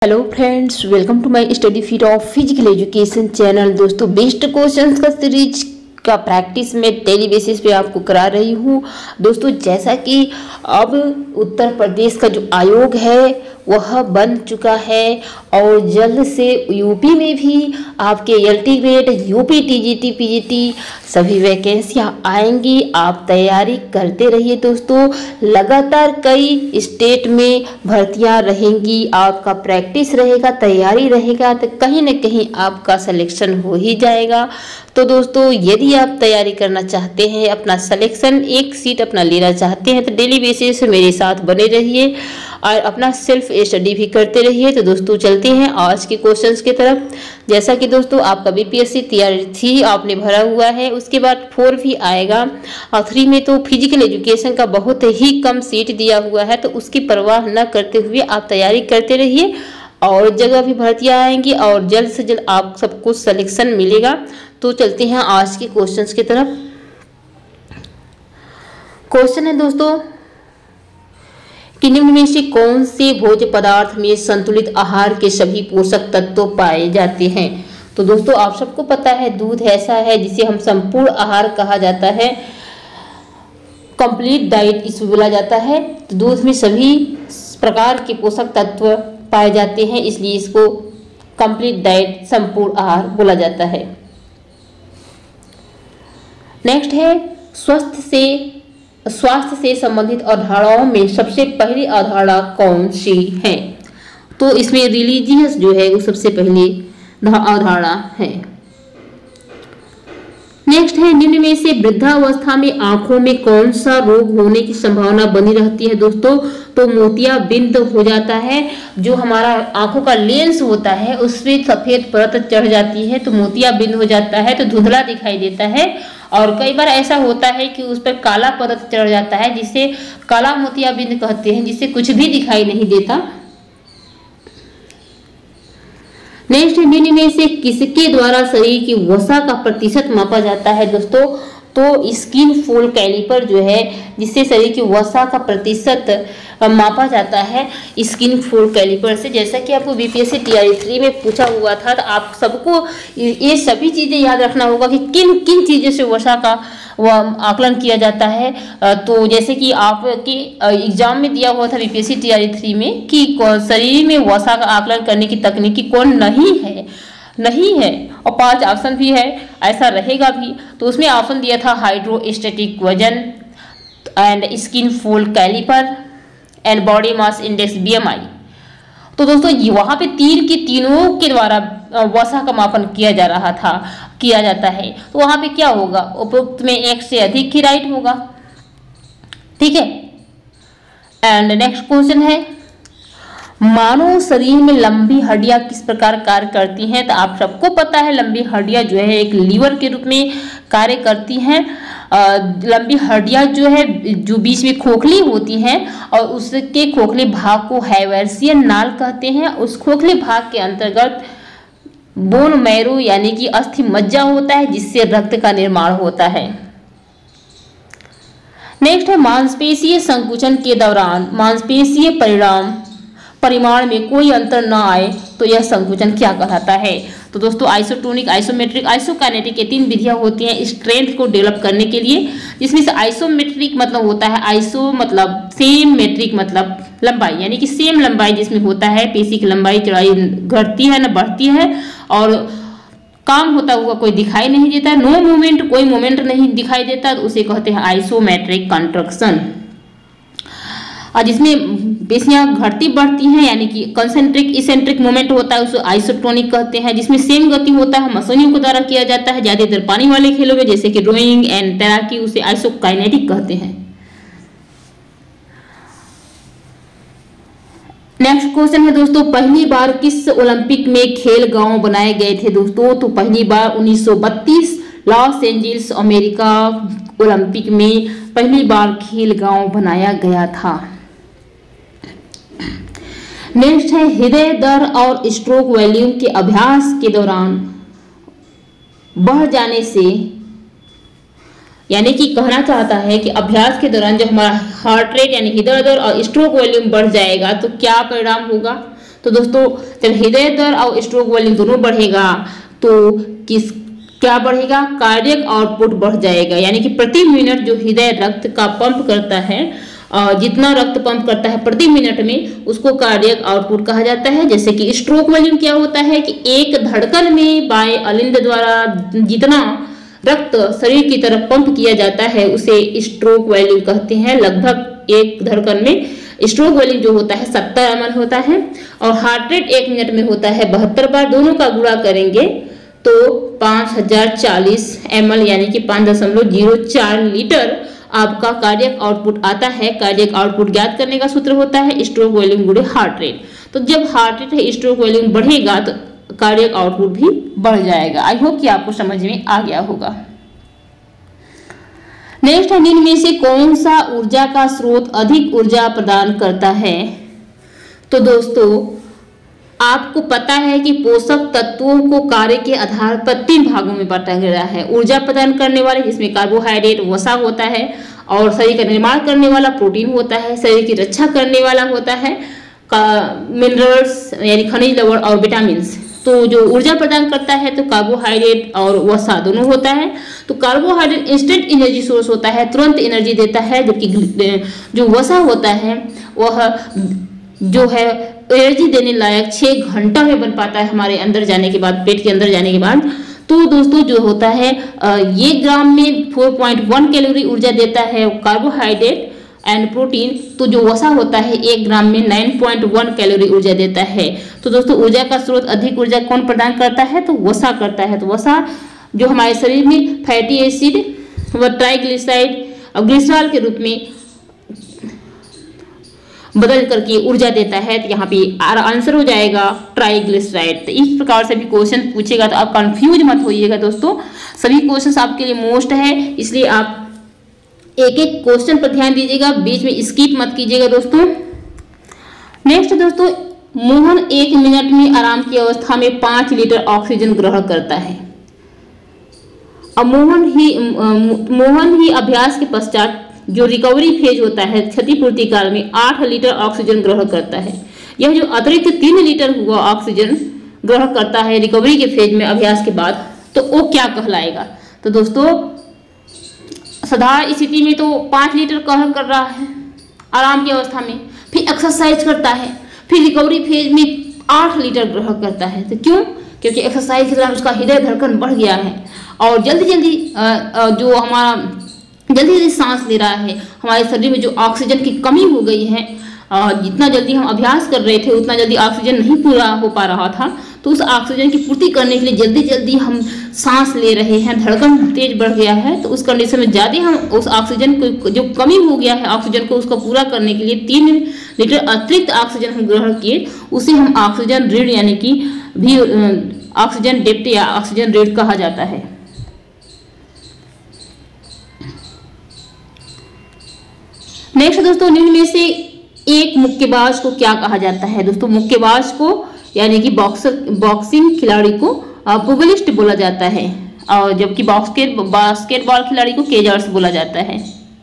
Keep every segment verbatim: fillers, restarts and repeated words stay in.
Hello friends, welcome to my study feed of physical education channel. दोस्तों, best questions का series का practice में daily basis पे आपको करा रही हूँ। दोस्तों, जैसा कि अब उत्तर प्रदेश का जो आयोग है वह बन चुका है और जल्द से यूपी में भी आपके LT grade, UP TGT, PGT सभी वैकेंसियां आएंगी। आप तैयारी करते रहिए दोस्तों। लगातार कई स्टेट में भर्तियां रहेंगी, आपका प्रैक्टिस रहेगा, तैयारी रहेगा, तो कहीं ना कहीं आपका सिलेक्शन हो ही जाएगा। तो दोस्तों, यदि आप तैयारी करना चाहते हैं, अपना सिलेक्शन एक सीट अपना लेना चाहते हैं, तो डेली बेसिस मेरे साथ बने रहिए और अपना सेल्फ स्टडी भी करते रहिए। तो दोस्तों, चलते हैं आज के क्वेश्चंस की तरफ। जैसा कि दोस्तों, आपका बीपीएससी तैयारी थ्री आपने भरा हुआ है, उसके बाद फोर भी आएगा और थ्री में तो फिजिकल एजुकेशन का बहुत ही कम सीट दिया हुआ है, तो उसकी परवाह न करते हुए आप तैयारी करते रहिए और जगह भी भर्तियां आएंगी और जल्द से जल्द आप सबको सिलेक्शन मिलेगा। तो चलते हैं आज के क्वेश्चंस की तरफ। क्वेश्चन है दोस्तों कि निम्न में से कौन से भोज्य पदार्थ में संतुलित आहार के सभी पोषक तत्व पाए जाते हैं। तो दोस्तों, आप सबको पता है दूध ऐसा है जिसे हम संपूर्ण आहार कहा जाता है, कंप्लीट डाइट इसमें बोला जाता है। तो दूध में सभी प्रकार के पोषक तत्व पाए जाते हैं, इसलिए इसको कंप्लीट डाइट, संपूर्ण आहार बोला जाता है। नेक्स्ट है स्वस्थ से स्वास्थ्य से संबंधित अवधारणाओं में सबसे पहली अवधारणा कौन सी है। तो इसमें रिलीजियस जो है वो सबसे पहली अवधारणा है। नेक्स्ट है निम्न में से वृद्धावस्था में आंखों में कौन सा रोग होने की संभावना बनी रहती है। दोस्तों, तो मोतियाबिंद हो जाता है, जो हमारा आंखों का लेंस होता है उसमें सफेद परत चढ़ जाती है तो मोतियाबिंद हो जाता है, तो धुंधला दिखाई देता है। और कई बार ऐसा होता है कि उस पर काला परत चढ़ जाता है, जिसे काला मोतियाबिंद कहते हैं, जिससे कुछ भी दिखाई नहीं देता। नेक्स्ट, निम्न में से किसके द्वारा शरीर की वसा का प्रतिशत मापा जाता है। दोस्तों, तो स्किन फोल्ड कैलिपर जो है, जिससे शरीर की वसा का प्रतिशत मापा जाता है स्किन फोल्ड कैलिपर से। जैसा कि आपको बीपीएससी टीआरई थ्री में पूछा हुआ था, तो आप सबको ये सभी चीजें याद रखना होगा कि किन किन चीजों से वसा का वह आकलन किया जाता है। तो जैसे कि आपके एग्जाम में दिया हुआ था बीपीएससी टीआरई थ्री में कि शरीर में वसा का आकलन करने की तकनीकी कौन नहीं है नहीं है और पांच ऑप्शन भी है, ऐसा रहेगा भी। तो उसमें ऑप्शन दिया था हाइड्रोस्टेटिक वजन and skin fold caliper and body mass index BMI. तो दोस्तों, वहां पे तीन की तीनों के द्वारा वसा का मापन किया जा रहा था किया जाता है। तो वहां पे क्या होगा, उपरोक्त में एक से अधिक ही राइट होगा। ठीक है। एंड नेक्स्ट क्वेश्चन है मानव शरीर में लंबी हड्डियां किस प्रकार कार्य करती हैं। तो आप सबको पता है लंबी हड्डियां जो है एक लीवर के रूप में कार्य करती हैं। लंबी हड्डियां जो है जो बीच में खोखली होती हैं और उसके खोखले भाग को हैवर्सियन नाल कहते हैं। उस खोखले भाग के अंतर्गत बोन मैरो यानी कि अस्थि मज्जा होता है, जिससे रक्त का निर्माण होता है। नेक्स्ट है मांसपेशीय संकुचन के दौरान मांसपेशीय परिणाम परिमाण में कोई अंतर न आए तो यह संकुचन क्या कहलाता है। तो दोस्तों, आइसोटोनिक, आइसोमेट्रिक, आइसोकाइनेटिक, ये तीन विधियां होती हैं स्ट्रेंथ को डेवलप करने के लिए, जिसमें से आइसोमेट्रिक मतलब होता है, आइसो मतलब सेम, मेट्रिक मतलब लंबाई, यानी कि सेम लंबाई जिसमें होता है पेशी की लंबाई चौड़ाई घटती है न बढ़ती है और काम होता हुआ कोई दिखाई नहीं देता, नो मूवमेंट, कोई मूवमेंट नहीं दिखाई देता, तो उसे कहते हैं आइसोमेट्रिक कंट्रक्शन। और जिसमें पेशियां घटती बढ़ती हैं यानी कि कंसेंट्रिक इसेंट्रिक मूवमेंट होता है उसे आइसोटोनिक कहते हैं। जिसमें सेम गति होता है मशीनों के द्वारा किया जाता है, ज्यादातर पानी वाले खेलों में जैसे कि रोइंग एंड तैराकी, उसे आइसोकाइनेटिक कहते हैं। नेक्स्ट क्वेश्चन है दोस्तों पहली बार किस ओलंपिक में खेल गांव बनाए गए थे। दोस्तों, तो पहली बार उन्नीस सौ बत्तीस लॉस एंजल्स अमेरिका ओलंपिक में पहली बार खेल गांव बनाया गया था। नेक्स्ट है हृदय दर और स्ट्रोक वॉल्यूम के अभ्यास के दौरान बढ़ जाने से, यानी कि कहना चाहता है कि अभ्यास के दौरान जब हमारा हार्ट रेट यानी हृदय दर और स्ट्रोक वॉल्यूम बढ़ जाएगा तो क्या परिणाम होगा। तो दोस्तों जब हृदय दर और स्ट्रोक वॉल्यूम दोनों बढ़ेगा तो किस क्या बढ़ेगा, कार्डियक आउटपुट बढ़ जाएगा। यानी कि प्रति मिनट जो हृदय रक्त का पंप करता है, जितना रक्त पंप करता है प्रति मिनट में, उसको कार्डियक आउटपुट कहा जाता है। जैसे कि स्ट्रोक वॉल्यूम क्या होता है कि एक धड़कन में बाएं अलिंद द्वारा जितना रक्त शरीर की तरफ पंप किया जाता है उसे स्ट्रोक वॉल्यूम कहते हैं। लगभग एक धड़कन में स्ट्रोक वॉल्यूम जो होता है सत्तर एम एल होता है और हार्ट रेट एक मिनट में होता है बहत्तर बार। दोनों का गुणा करेंगे तो पाँच हजार चालीस एम एल यानी कि पाँच दशमलव जीरो चार लीटर आपका कार्डियक आउटपुट आता है। कार्डियक आउटपुट ज्ञात करने का सूत्र होता है स्ट्रोक वॉल्यूम गुणे हार्ट रेट। तो जब हार्ट रेट है स्ट्रोक वॉल्यूम बढ़ेगा तो कार्डियक आउटपुट भी बढ़ जाएगा। आई होप कि आपको समझ में आ गया होगा। नेक्स्ट है, निम्न में से कौन सा ऊर्जा का स्रोत अधिक ऊर्जा प्रदान करता है? तो दोस्तों आपको पता है कि पोषक तत्वों को कार्य के आधार पर तीन भागों में बांटा गया है। ऊर्जा प्रदान करने वाले जिसमें कार्बोहाइड्रेट वसा होता है और शरीर का निर्माण करने वाला प्रोटीन होता है, शरीर की रक्षा करने वाला होता है मिनरल्स यानी खनिज लवण और विटामिन। तो जो ऊर्जा प्रदान करता है तो कार्बोहाइड्रेट और वसा दोनों होता है। तो कार्बोहाइड्रेट इंस्टेंट एनर्जी सोर्स होता है, तुरंत एनर्जी देता है, जबकि जो वसा होता है वह जो है एनर्जी देने लायक छः घंटा में बन पाता है हमारे अंदर जाने के बाद, पेट के अंदर जाने के बाद। तो दोस्तों जो होता है ये ग्राम में चार पॉइंट एक कैलोरी ऊर्जा देता है कार्बोहाइड्रेट एंड प्रोटीन। तो जो वसा होता है एक ग्राम में नौ पॉइंट एक कैलोरी ऊर्जा देता है। तो दोस्तों ऊर्जा का स्रोत अधिक ऊर्जा कौन प्रदान करता है? तो वसा करता है। तो वसा जो हमारे शरीर में फैटी एसिड व ट्राइग्लिसराइड और ग्लिसरॉल के रूप में बदल करके ऊर्जा देता है। तो यहाँ पे आंसर हो जाएगा ट्राइग्लिसराइड। तो इस प्रकार से भी क्वेश्चन पूछेगा तो आप कंफ्यूज मत होइएगा दोस्तों, सभी क्वेश्चंस आपके लिए मोस्ट है, इसलिए आप एक एक क्वेश्चन पर ध्यान दीजिएगा, बीच में स्किप मत कीजिएगा दोस्तों। नेक्स्ट दोस्तों, मोहन एक मिनट में आराम की अवस्था में पांच लीटर ऑक्सीजन ग्रहण करता है। अब मोहन ही मोहन ही अभ्यास के पश्चात जो रिकवरी फेज होता है क्षतिपूर्ति काल में आठ लीटर ऑक्सीजन ग्रहण करता है। यह जो अतिरिक्त तीन लीटर हुआ ऑक्सीजन ग्रहण करता है रिकवरी के फेज में अभ्यास के बाद, तो वो क्या कहलाएगा? तो दोस्तों साधारण स्थिति में तो पाँच लीटर ग्रहण कर रहा है आराम की अवस्था में, फिर एक्सरसाइज करता है, फिर रिकवरी फेज में आठ लीटर ग्रहण करता है। तो क्यों? क्योंकि एक्सरसाइज के दौरान उसका हृदय धड़कन बढ़ गया है और जल्दी जल्दी जो हमारा जल्दी जल्दी सांस ले रहा है, हमारे शरीर में जो ऑक्सीजन की कमी हो गई है, जितना जल्दी हम अभ्यास कर रहे थे उतना जल्दी ऑक्सीजन नहीं पूरा हो पा रहा था। तो उस ऑक्सीजन की पूर्ति करने के लिए जल्दी जल्दी हम सांस ले रहे हैं, धड़कन तेज बढ़ गया है। तो उस कंडीशन में ज़्यादा हम उस ऑक्सीजन को जो कमी हो गया है ऑक्सीजन को उसको पूरा करने के लिए तीन लीटर अतिरिक्त ऑक्सीजन हम ग्रहण किए, उसे हम ऑक्सीजन ऋण यानी कि भी ऑक्सीजन डेप्ट या ऑक्सीजन ऋण कहा जाता है। नेक्स्ट दोस्तों, निम्न में से एक मुक्केबाज को क्या कहा जाता है? दोस्तों मुक्केबाज को यानी कि बॉक्सर बॉक्सिंग खिलाड़ी को पुगिलिस्ट बोला जाता है और जबकि बास्केट बास्केटबॉल खिलाड़ी को केजर्स बोला जाता है।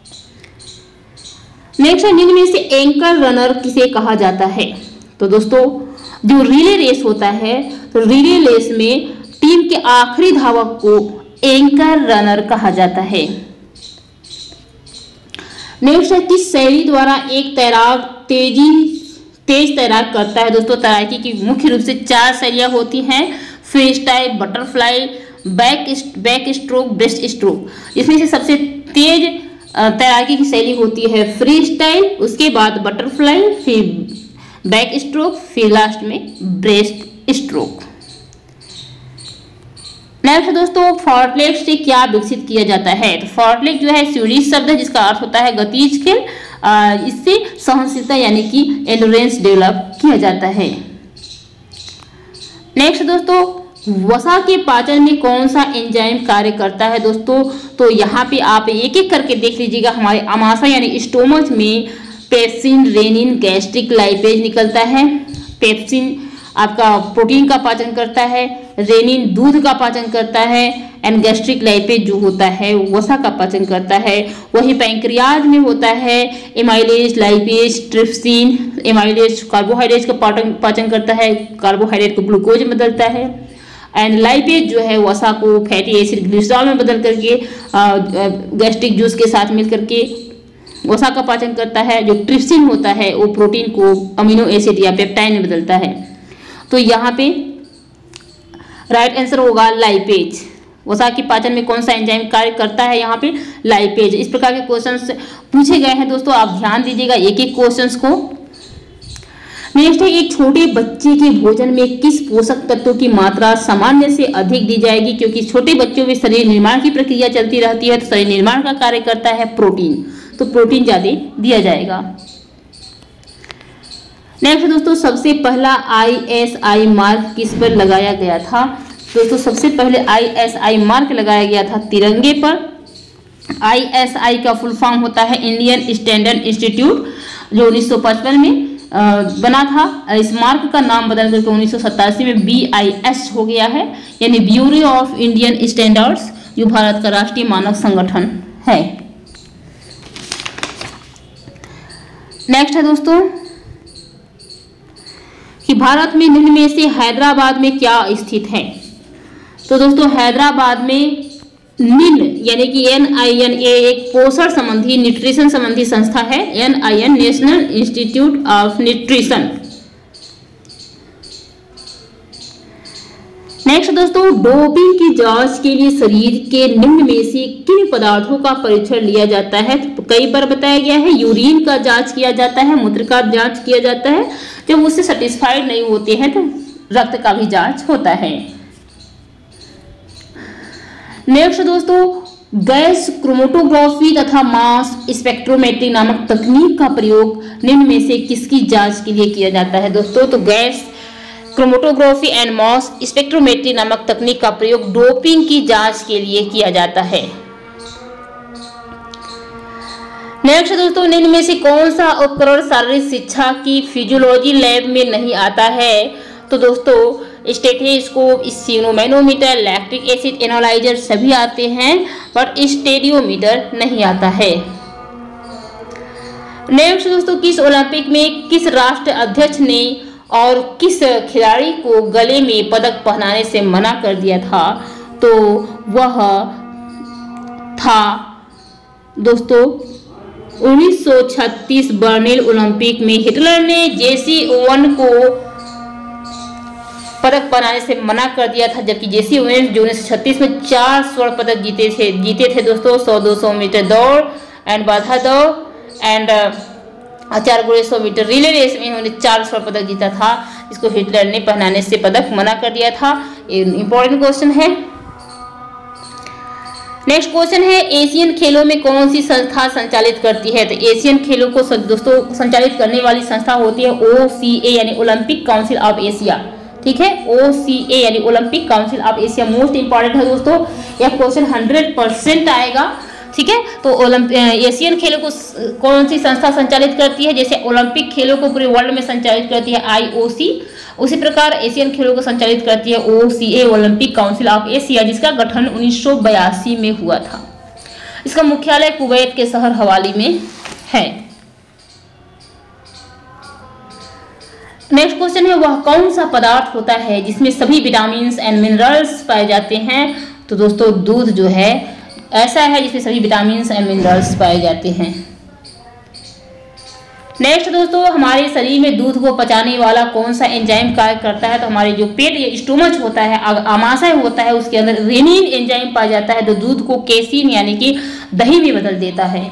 नेक्स्ट है, निम्न में से एंकर रनर किसे कहा जाता है? तो दोस्तों जो रिले रेस होता है तो रिले रेस में टीम के आखिरी धावक को एंकर रनर कहा जाता है। नेक्स्ट है, किस शैली द्वारा एक तैराक तेजी तेज तैराक करता है? दोस्तों तैराकी की मुख्य रूप से चार शैलियां होती हैं, free style, butterfly, back back stroke, breast stroke. इसमें से सबसे तेज तैराकी की शैली होती है फ्री स्टाइल, उसके बाद बटरफ्लाई, फिर बैक स्ट्रोक, फिर लास्ट में ब्रेस्ट स्ट्रोक। नेक्स्ट दोस्तों, फॉर्टलेग से क्या विकसित किया जाता है? तो फॉर्टलेग जो है स्वीडिश शब्द है जिसका अर्थ होता है गतिज खेल। इससे सहनशीलता यानी कि एंडोरेंस डेवलप किया जाता है। नेक्स्ट दोस्तों, वसा के पाचन में कौन सा एंजाइम कार्य करता है? दोस्तों तो यहाँ पे आप एक एक करके देख लीजिएगा। हमारे अमाशय यानी स्टोमच में पेप्सिन, रेनिन, गैस्ट्रिक लाइपेज निकलता है। पेप्सिन आपका प्रोटीन का पाचन करता है, रेनिन दूध का पाचन करता है, एंड गैस्ट्रिक लाइपेज जो होता है वसा का पाचन करता है। वही पैंक्रियाज में होता है amylase, lipase, trypsin. Amylase carbohydrate का पाचन पाचन करता है, कार्बोहाइड्रेट को ग्लूकोज में बदलता है, एंड लाइपेज जो है वसा को फैटी एसिड ग्लिसरॉल में बदल करके गैस्ट्रिक जूस के साथ मिल करके वसा का पाचन करता है। जो ट्रिप्सिन होता है वो प्रोटीन को अमीनो एसिड या पेप्टाइड में बदलता है। तो यहाँ पे राइट आंसर होगा लाइपेज। वसा के पाचन में कौन सा एंजाइम कार्य करता है, यहाँ पे लाइपेज। इस प्रकार के क्वेश्चंस पूछे गए हैं दोस्तों, आप ध्यान दीजिएगा एक एक क्वेश्चंस को। नेक्स्ट है, एक छोटे बच्चे के भोजन में किस पोषक तत्वों की मात्रा सामान्य से अधिक दी जाएगी, क्योंकि छोटे बच्चों में शरीर निर्माण की प्रक्रिया चलती रहती है, तो शरीर निर्माण का कार्य करता है प्रोटीन, तो प्रोटीन ज्यादा दिया जाएगा। नेक्स्ट दोस्तों, सबसे पहला आई एस आई मार्क किस पर लगाया गया था? दोस्तों सबसे पहले आई एस आई मार्क लगाया गया था तिरंगे पर। आई एस आई का फुल फॉर्म होता है इंडियन स्टैंडर्ड इंस्टीट्यूट, जो उन्नीस सौ पचपन में बना था। इस मार्क का नाम बदल करके उन्नीस सौ सतासी में बी आई एस हो गया है, यानी ब्यूरो ऑफ इंडियन स्टैंडर्ड्स, जो भारत का राष्ट्रीय मानक संगठन है। नेक्स्ट है दोस्तों कि भारत में निम्न में से हैदराबाद में क्या स्थित है? तो दोस्तों हैदराबाद में निम्न यानी कि एन आई एन ए एक पोषण संबंधी न्यूट्रिशन संबंधी संस्था है। N I N national institute of nutrition. Next दोस्तों, डोपिंग की जांच के लिए शरीर के निम्न में से किन पदार्थों का परीक्षण लिया जाता है? तो कई बार बताया गया है, यूरिन का जांच किया जाता है, मूत्र का जांच किया जाता है, जब उससे सेटिस्फाइड नहीं होते हैं तो रक्त का भी जांच होता है। नेक्स्ट दोस्तों, गैस क्रोमेटोग्राफी तथा मास स्पेक्ट्रोमेट्री नामक तकनीक का प्रयोग निम्न में से किसकी जांच के लिए किया जाता है? दोस्तों तो gas chromatography and mass spectrometry नामक तकनीक का प्रयोग डोपिंग की जांच के लिए किया जाता है। नेक्स्ट दोस्तों, निम्न में से कौन सा उपकरण शारीरिक शिक्षा की फिजियोलॉजी लैब में नहीं आता है? तो दोस्तों stethoscope, sphygmomanometer, lactic acid analyser सभी आते हैं, पर स्टेरियोमीटर नहीं आता है। नेक्स्ट दोस्तों, किस ओलंपिक में किस राष्ट्र अध्यक्ष ने और किस खिलाड़ी को गले में पदक पहनाने से मना कर दिया था? तो वह था दोस्तों उन्नीस सौ छत्तीस बर्लिन ओलंपिक में हिटलर ने जेसी ओवन को पदक पहनाने से मना कर दिया था, जबकि जेसी ओवन जो उन्नीस सौ छत्तीस में चार स्वर्ण पदक जीते थे जीते थे दोस्तों, सौ दो सौ मीटर दौड़ एंड बाधा दौड़ एंड चार गुणे सौ मीटर रिले रेस में उन्होंने चार स्वर्ण पदक जीता था, इसको हिटलर ने पहनाने से पदक मना कर दिया था। इंपॉर्टेंट क्वेश्चन है। नेक्स्ट क्वेश्चन है, एशियन खेलों में कौन सी संस्था संचालित करती है? तो एशियन खेलों को दोस्तों संचालित करने वाली संस्था होती है ओ सी ए यानी ओलंपिक काउंसिल ऑफ एशिया। ठीक है, ओ सी ए यानी Olympic council of Asia. Most important है दोस्तों, यह क्वेश्चन हंड्रेड परसेंट आएगा। ठीक है, तो ओलंपिक एशियन खेलों को कौन सी संस्था संचालित करती है? जैसे ओलंपिक खेलों को पूरे वर्ल्ड में संचालित करती है आई ओ सी, उसी प्रकार एशियन खेलों को संचालित करती है O C A Olympic council of Asia, जिसका गठन उन्नीस सौ बयासी में हुआ था। इसका मुख्यालय कुवैत के शहर हवाली में है। नेक्स्ट क्वेश्चन है, वह कौन सा पदार्थ होता है जिसमें सभी विटामिन एंड मिनरल्स पाए जाते हैं? तो दोस्तों दूध जो है ऐसा है जिसमें सभी विटामिन एंड मिनरल्स पाए जाते हैं। नेक्स्ट दोस्तों, हमारे शरीर में दूध को पचाने वाला कौन सा एंजाइम कार्य करता है? तो हमारे जो पेट या स्टोमच होता है, आमाशय होता है, उसके अंदर रेनिन एंजाइम पाया जाता है, तो दूध को केसिन यानी कि दही में बदल देता है।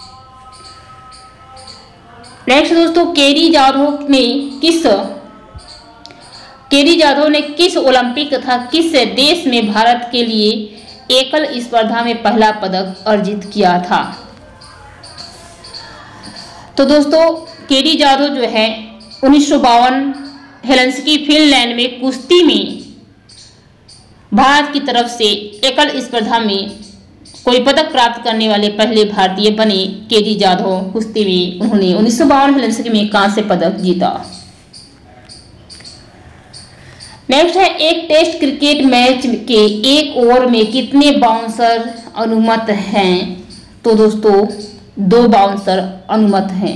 नेक्स्ट दोस्तों, केरी जाधव ने किस केरी जाधव ने किस ओलंपिक तथा किस देश में भारत के लिए एकल स्पर्धा में पहला पदक अर्जित किया था? तो दोस्तों केरी जाधव जो है उन्नीस सौ बावन हेलसिंकी फिनलैंड में कुश्ती में भारत की तरफ से एकल स्पर्धा में कोई पदक प्राप्त करने वाले पहले भारतीय बने केरी जाधव। कुश्ती में उन्होंने उन्नीस सौ बावन हेलसिंकी में कांस्य पदक जीता। नेक्स्ट है एक टेस्ट क्रिकेट मैच के एक ओवर में कितने बाउंसर अनुमत हैं? तो दोस्तों दो बाउंसर अनुमत हैं।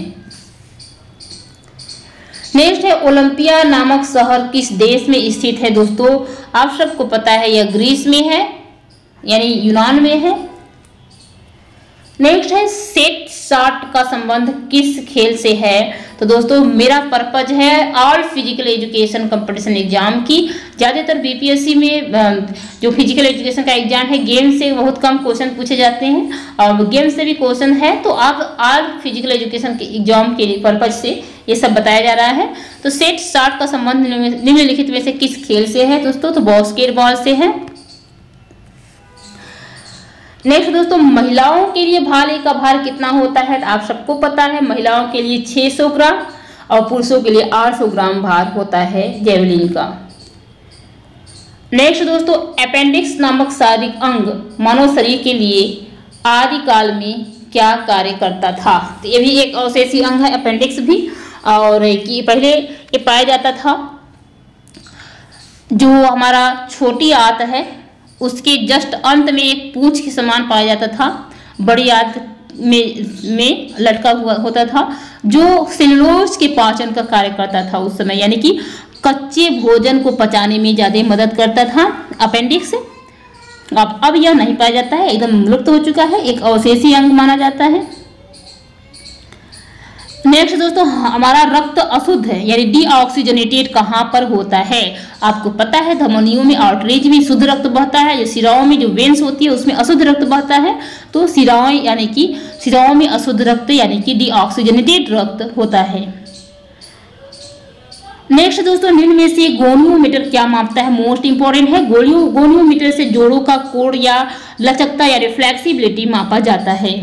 नेक्स्ट है ओलंपिया नामक शहर किस देश में स्थित है? दोस्तों आप सबको पता है यह ग्रीस में है, यानी यूनान में है। नेक्स्ट है सेट शॉट का संबंध किस खेल से है? तो दोस्तों मेरा पर्पज है all physical education competition exam की। ज़्यादातर बीपीएससी में जो फिजिकल एजुकेशन का एग्जाम है गेम से बहुत कम क्वेश्चन पूछे जाते हैं और गेम से भी क्वेश्चन है, तो आप ऑल फिजिकल एजुकेशन के एग्जाम के पर्पज से ये सब बताया जा रहा है। तो सेट शॉट का संबंध निम्नलिखित में से किस खेल से है? दोस्तों तो बास्केटबॉल से है। नेक्स्ट दोस्तों महिलाओं के लिए भाले का भार कितना होता है? तो आप सबको पता है महिलाओं के लिए छह सौ ग्राम और पुरुषों के लिए आठ सौ ग्राम भार होता है जेवलिन का। नेक्स्ट दोस्तों अपेंडिक्स नामक शारीरिक अंग मानव शरीर के लिए आदिकाल में क्या कार्य करता था? तो ये भी एक अवशेषी अंग है अपेंडिक्स भी, और कि पहले ये पाया जाता था जो हमारा छोटी आंत है उसके जस्ट अंत में एक पूंछ के समान पाया जाता था, बड़ी आंत में में लटका हुआ होता था, जो सेलुलोज के पाचन का कार्य करता था उस समय, यानी कि कच्चे भोजन को पचाने में ज़्यादा मदद करता था अपेंडिक्स। अब अब यह नहीं पाया जाता है, एकदम लुप्त हो चुका है, एक अवशेषी अंग माना जाता है। नेक्स्ट दोस्तों हमारा रक्त अशुद्ध है यानी डीऑक्सीजनेटेड कहाँ पर होता है? आपको पता है धमनियों में आर्टरीज में शुद्ध रक्त बहता है, जो सिराओं में जो वेन्स होती है उसमें अशुद्ध रक्त बहता है, तो सिराओं यानी कि सिराओं में अशुद्ध रक्त यानी कि डीऑक्सीजनेटेड रक्त होता है। नेक्स्ट दोस्तों निम्न में से गोनियोमीटर क्या मापता है? मोस्ट इंपॉर्टेंट है। गोलियो गोनियोमीटर से जोड़ों का कोण या लचकता या फ्लेक्सिबिलिटी मापा जाता है।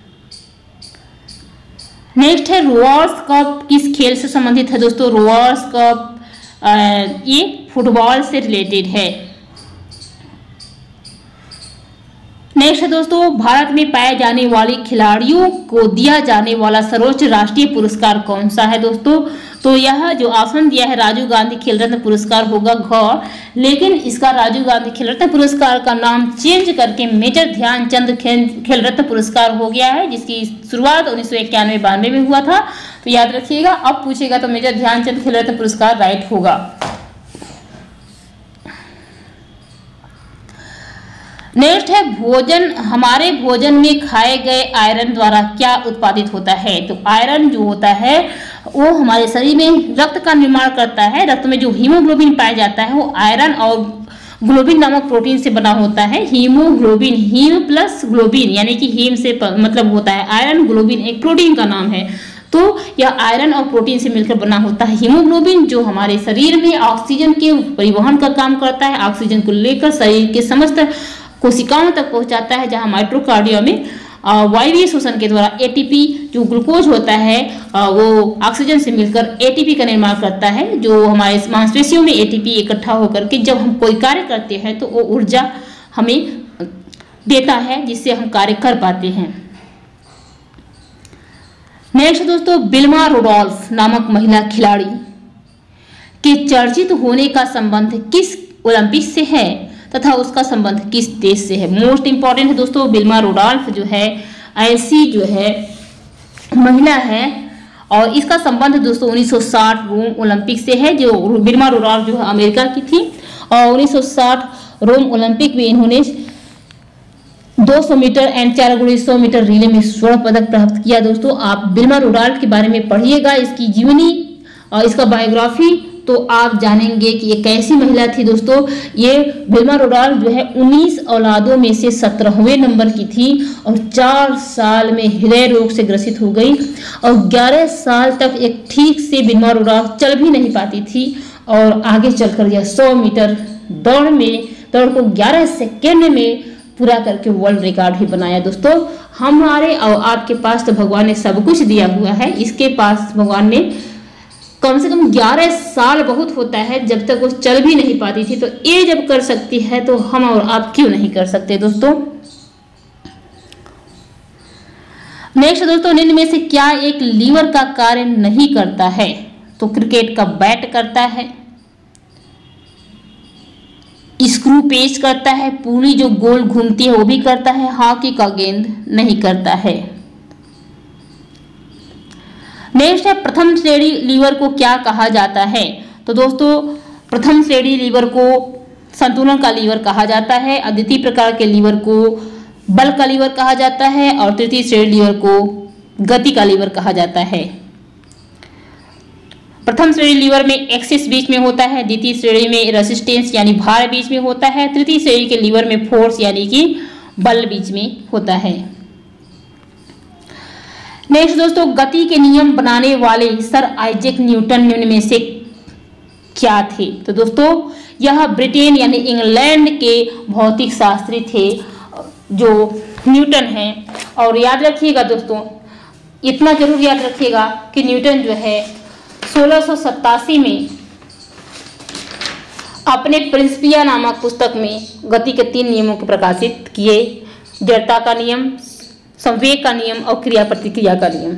नेक्स्ट है रोवर्स कप किस खेल से संबंधित है? दोस्तों रोवर्स कप ये फुटबॉल से रिलेटेड है। नेक्स्ट है दोस्तों भारत में पाए जाने वाले खिलाड़ियों को दिया जाने वाला सर्वोच्च राष्ट्रीय पुरस्कार कौन सा है? दोस्तों तो यह जो ऑप्शन दिया है राजीव गांधी खेल रत्न पुरस्कार होगा घ, लेकिन इसका राजीव गांधी खेल रत्न पुरस्कार का नाम चेंज करके मेजर ध्यानचंद खेल रत्न पुरस्कार हो गया है, जिसकी शुरुआत उन्नीस सौ इक्यानवे बानवे में हुआ था। तो याद रखिएगा, अब पूछेगा तो मेजर ध्यानचंद खेल रत्न पुरस्कार राइट होगा। नेक्स्ट है भोजन हमारे भोजन में खाए गए आयरन द्वारा क्या उत्पादित होता है? तो आयरन जो होता है वो हमारे शरीर में रक्त का निर्माण करता है। रक्त में जो हीमोग्लोबिन पाया जाता है वो आयरन और ग्लोबिन नामक प्रोटीन से बना होता है। हीमोग्लोबिन हीम प्लस ग्लोबिन यानी कि हीम से मतलब होता है आयरन, ग्लोबिन एक प्रोटीन का नाम है, तो यह आयरन और प्रोटीन से मिलकर बना होता है। हीमोग्लोबिन जो हमारे शरीर में ऑक्सीजन के परिवहन का काम करता है, ऑक्सीजन को लेकर शरीर के समस्त कोशिकाओं तक पहुंचाता है, जहां माइटोकार्डिया में वायवीय शोषण के द्वारा एटीपी जो ग्लूकोज होता है वो ऑक्सीजन से मिलकर एटीपी का निर्माण करता है, जो हमारे मांसपेशियों में एटीपी इकट्ठा होकर के जब हम कोई कार्य करते हैं तो वो ऊर्जा हमें देता है, जिससे हम कार्य कर पाते हैं। नेक्स्ट दोस्तों विल्मा रुडोल्फ नामक महिला खिलाड़ी के चर्चित होने का संबंध किस ओलंपिक से है तथा उसका संबंध किस देश से है? मोस्ट इंपॉर्टेंट है दोस्तों, विल्मा रुडोल्फ जो है ऐसी जो है महिला है और इसका संबंध दोस्तों उन्नीस सौ साठ रोम ओलंपिक से है। जो विल्मा रुडोल्फ जो है अमेरिका की थी और उन्नीस सौ साठ रोम ओलंपिक में इन्होंने दो सौ मीटर एंड चार गुणे सौ मीटर रिले में स्वर्ण पदक प्राप्त किया। दोस्तों आप विल्मा रुडोल्फ के बारे में पढ़िएगा, इसकी जीवनी और इसका बायोग्राफी, तो आप जानेंगे कि ये कैसी महिला थी। दोस्तों ये विल्मा रुडोल्फ जो है उन्नीस औलादों में से सत्रहवें नंबर की थी और चार साल में हृदय रोग से ग्रसित हो गई और ग्यारह साल तक एक ठीक से विल्मा रुडोल्फ चल भी नहीं पाती थी और आगे चलकर यह सौ मीटर दौड़ में दौड़ को ग्यारह सेकेंड में पूरा करके वर्ल्ड रिकॉर्ड भी बनाया। दोस्तों हमारे और आपके पास तो भगवान ने सब कुछ दिया हुआ है, इसके पास भगवान ने कम से कम ग्यारह साल बहुत होता है जब तक वो चल भी नहीं पाती थी, तो ये जब कर सकती है तो हम और आप क्यों नहीं कर सकते। दोस्तों नेक्स्ट दोस्तों निम्न में से क्या एक लीवर का कार्य नहीं करता है? तो क्रिकेट का बैट करता है, स्क्रू पेश करता है, पूरी जो गोल घूमती है वो भी करता है, हॉकी का गेंद नहीं करता है। नेक्स्ट है प्रथम श्रेणी लीवर को क्या कहा जाता है। तो दोस्तों प्रथम श्रेणी लीवर को संतुलन का लीवर कहा जाता है, और द्वितीय प्रकार के लीवर को बल का लीवर कहा जाता है, और तृतीय श्रेणी लीवर को गति का लीवर कहा जाता है। प्रथम श्रेणी लीवर में एक्सिस बीच में होता है, द्वितीय श्रेणी में रेसिस्टेंस यानी भार बीच में होता है, तृतीय श्रेणी के लीवर में फोर्स यानी कि बल बीच में होता है। नेक्स्ट दोस्तों, गति के नियम बनाने वाले सर आइजैक न्यूटन निम्न में से क्या थे। तो दोस्तों यह ब्रिटेन यानी इंग्लैंड के भौतिक शास्त्री थे जो न्यूटन हैं। और याद रखिएगा दोस्तों, इतना जरूर याद रखिएगा कि न्यूटन जो है सोलह सौ सत्तासी में अपने प्रिंसिपिया नामक पुस्तक में गति के तीन नियमों को प्रकाशित किए, जड़ता का नियम, संवेग का नियम और क्रिया प्रतिक्रिया का नियम।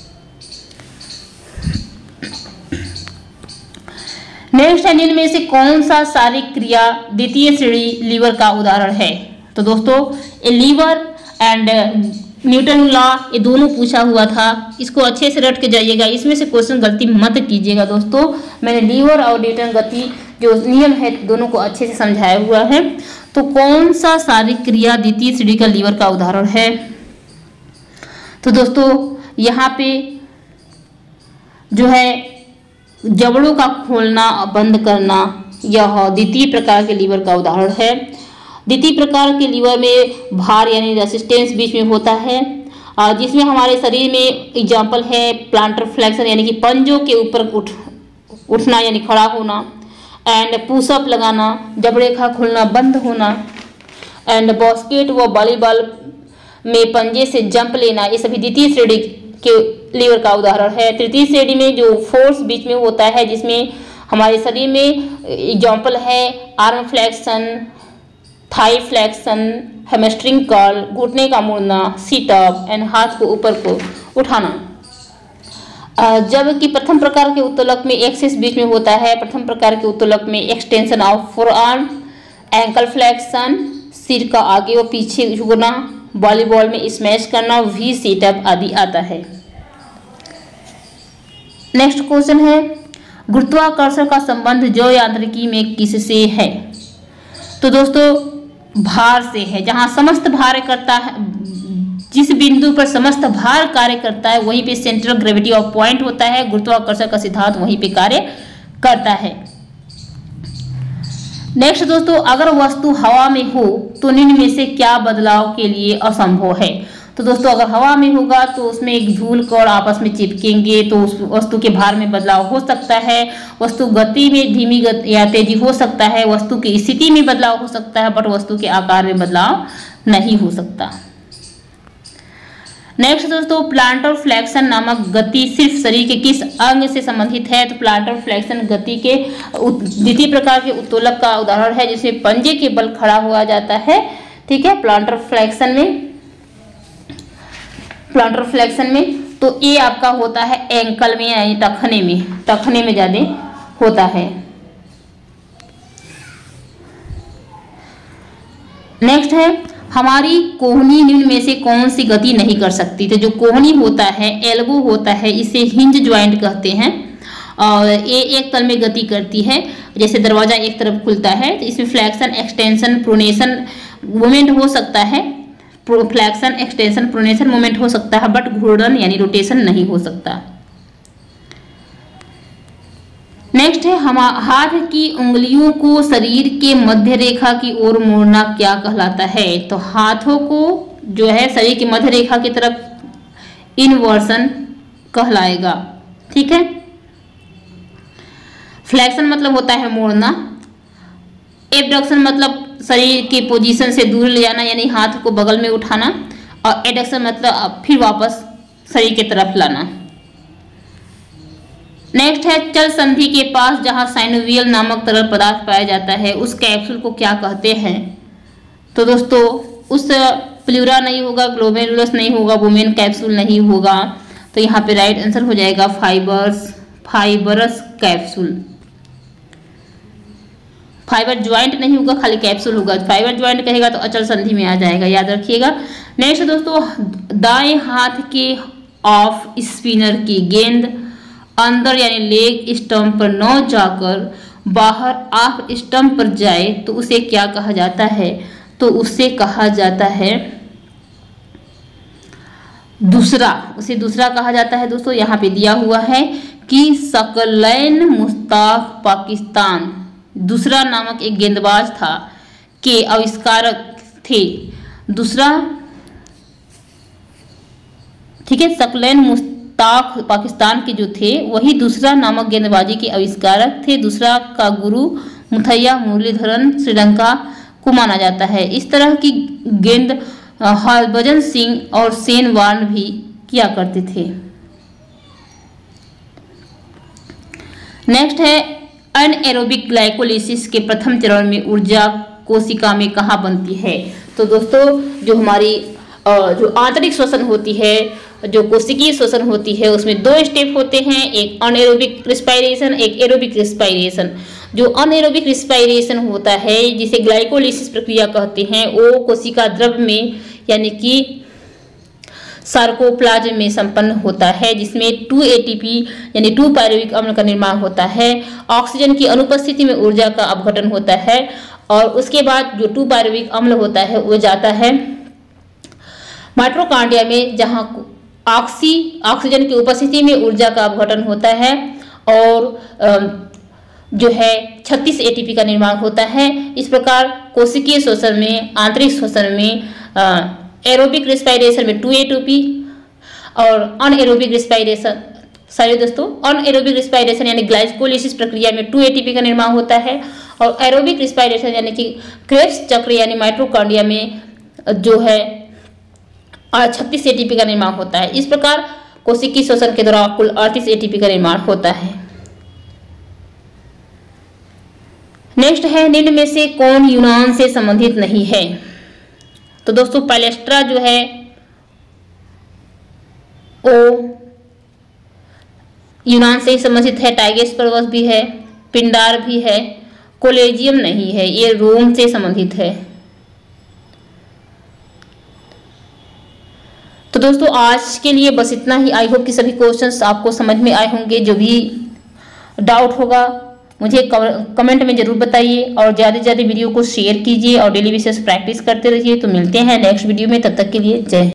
नेक्स्ट है, निम्न में से कौन सा शारीरिक क्रिया द्वितीय श्रेणी लीवर का उदाहरण है। तो दोस्तों A lever and Newton law ये दोनों पूछा हुआ था, इसको अच्छे से रट के जाइएगा, इसमें से क्वेश्चन गलती मत कीजिएगा दोस्तों। मैंने लीवर और न्यूटन गति जो नियम है दोनों को अच्छे से समझाया हुआ है। तो कौन सा शारीरिक क्रिया द्वितीय श्रेणी का लीवर का उदाहरण है। तो दोस्तों यहाँ पे जो है जबड़ों का खोलना और बंद करना, यह द्वितीय प्रकार के लीवर का उदाहरण है। द्वितीय प्रकार के लीवर में भार यानी रेसिस्टेंस बीच में होता है, और जिसमें हमारे शरीर में एग्जाम्पल है प्लांटर फ्लेक्शन यानी कि पंजों के ऊपर उठ उठना यानी खड़ा होना, एंड पुशअप लगाना, जबड़े का खुलना बंद होना, एंड बास्केट व वॉलीबॉल में पंजे से जंप लेना, ये सभी द्वितीय श्रेणी के लीवर का उदाहरण है। तृतीय श्रेणी में जो फोर्स बीच में होता है, जिसमें हमारे शरीर में एग्जाम्पल है arm flexion, thigh flexion, hamstring curl, घुटने का मुड़ना, सीटअप एंड हाथ को ऊपर को उठाना। जबकि प्रथम प्रकार के उत्तोलक में एक्सिस बीच में होता है। प्रथम प्रकार के उत्तोलक में extension of forearm, ankle flexion, सिर का आगे व पीछे झुकना, वॉलीबॉल में स्मैश करना, वी सीटअप आदि आता है। नेक्स्ट क्वेश्चन है, गुरुत्वाकर्षण का संबंध जैव यांत्रिकी में किससे है। तो दोस्तों भार से है। जहां समस्त भार करता है, जिस बिंदु पर समस्त भार कार्य करता है वहीं पे सेंट्रल ग्रेविटी ऑफ पॉइंट होता है, गुरुत्वाकर्षण का सिद्धांत वहीं पे कार्य करता है। नेक्स्ट दोस्तों, अगर वस्तु हवा में हो तो निम्न में से क्या बदलाव के लिए असंभव है। तो दोस्तों अगर हवा में होगा तो उसमें एक धूल कण आपस में चिपकेंगे तो उस वस्तु के भार में बदलाव हो सकता है। वस्तु गति में धीमी गति या तेजी हो सकता है, वस्तु की स्थिति में बदलाव हो सकता है, बट वस्तु के आकार में बदलाव नहीं हो सकता। नेक्स्ट दोस्तों, प्लांटर फ्लेक्शन नामक गति सिर्फ शरीर के किस अंग से संबंधित है। तो प्लांटर फ्लेक्शन गति के द्वितीय प्रकार के उत्तोलक का उदाहरण है, जिसमें पंजे के बल खड़ा हुआ जाता है। ठीक है, प्लांटर फ्लेक्शन में प्लांटर फ्लेक्शन में तो ये आपका होता है एंकल में यानी टखने में टखने में ज्यादा होता है। नेक्स्ट है, हमारी कोहनी निम्न में से कौन सी गति नहीं कर सकती। तो जो कोहनी होता है, एल्बो होता है, इसे हिंज ज्वाइंट कहते हैं और ये एक तल में गति करती है। जैसे दरवाजा एक तरफ खुलता है तो इसमें फ्लेक्शन, एक्सटेंशन, प्रोनेशन मूवमेंट हो सकता है। फ्लेक्शन, एक्सटेंशन, प्रोनेशन मूवमेंट हो सकता है, बट घूर्णन यानी रोटेशन नहीं हो सकता। नेक्स्ट है, हम हाथ की उंगलियों को शरीर के मध्य रेखा की ओर मोड़ना क्या कहलाता है। तो हाथों को जो है शरीर की मध्य रेखा की तरफ इनवर्सन कहलाएगा। ठीक है, फ्लेक्शन मतलब होता है मोड़ना, एबडक्शन मतलब शरीर की पोजीशन से दूर ले जाना यानी हाथ को बगल में उठाना, और एडक्शन मतलब फिर वापस शरीर की तरफ लाना। नेक्स्ट है, चल संधि के पास जहां साइनोवियल नामक तरल पदार्थ पाया जाता है उस कैप्सूल को क्या कहते हैं। तो दोस्तों उस प्लूरा नहीं होगा, ग्लोमेरुलस नहीं होगा, वुमेन कैप्सूल नहीं होगा। तो यहाँ पे राइट आंसर हो जाएगा fibres fibrous capsule. Fibre joint नहीं होगा, खाली कैप्सूल होगा। फाइबर ज्वाइंट कहेगा तो अचल संधि में आ जाएगा, याद रखिएगा। नेक्स्ट दोस्तों, दाएं हाथ के ऑफ स्पिनर की गेंद अंदर यानी लेग स्टंप पर न जाकर बाहर ऑफ स्टंप पर जाए तो उसे क्या कहा जाता है? तो उसे कहा जाता है दूसरा, उसे दूसरा कहा जाता है। दोस्तों यहाँ पे दिया हुआ है कि सकलैन मुश्ताक पाकिस्तान दूसरा नामक एक गेंदबाज था के आविष्कारक थे। दूसरा, ठीक है, सकलैन मुश्ताक पाकिस्तान के जो थे वही दूसरा नामक गेंदबाजी के आविष्कारक थे। दूसरा का गुरु मुथैया मुरलीधरन श्रीलंका को माना जाता है। इस तरह की गेंद हरभजन सिंह और शेन वार्न भी किया करते थे। नेक्स्ट है अनएरोबिक ग्लाइकोलिसिस के प्रथम चरण में ऊर्जा कोशिका में कहाँ बनती है? तो दोस्तों जो हमारी जो आंतरिक श्वसन होती है, जो कोशिकीय श्वसन होती है, उसमें दो स्टेप होते हैं, एक अनएरोबिक रिस्पायरेशन, एक एरोबिक रिस्पायरेशन। जो अनएरोबिक रिस्पायरेशन होता है जिसे ग्लाइकोलिसिस प्रक्रिया कहते हैं, वो कोशिका द्रव में यानी कि सार्कोप्लाज्म में संपन्न होता है, जिसमें टू एटीपी यानी टू पायरुविक अम्ल का निर्माण होता है। ऑक्सीजन की अनुपस्थिति में ऊर्जा का अपघटन होता है और उसके बाद जो टू पायरुविक अम्ल होता है वो जाता है माइटोकॉन्ड्रिया में, जहां ऑक्सी ऑक्सीजन की उपस्थिति में ऊर्जा का अपघटन होता है और जो है छत्तीस एटीपी का निर्माण होता है। इस प्रकार कोशिकीय श्वसन में, आंतरिक श्वसन में, एरोबिक रिस्पायरेशन में टू एटीपी और अनएरोबिक रिस्पायरेशन सॉरी दोस्तों अनएरोबिक रिस्पायरेशन यानी ग्लाइकोलिसिस प्रक्रिया में टू एटीपी का निर्माण होता है और एरोबिक रिस्पायरेशन यानी कि क्रेब्स चक्र यानी माइटोकॉन्ड्रिया में जो है छत्तीस एटीपी का निर्माण होता है। इस प्रकार कोशिकीय श्वसन के दौरान कुल अड़तीस एटीपी का निर्माण होता है। नेक्स्ट है निम्न में से कौन यूनान से संबंधित नहीं है? तो दोस्तों पैलेस्ट्रा जो है वो यूनान से ही संबंधित है, टाइगेस पर्वत भी है, पिंडार भी है, कोलेजियम नहीं है, ये रोम से संबंधित है। तो दोस्तों आज के लिए बस इतना ही। आई होप कि सभी क्वेश्चंस आपको समझ में आए होंगे। जो भी डाउट होगा मुझे कमेंट में जरूर बताइए और ज़्यादा से ज़्यादा वीडियो को शेयर कीजिए और डेली बेसिस प्रैक्टिस करते रहिए। तो मिलते हैं नेक्स्ट वीडियो में, तब तक के लिए जय हिंद।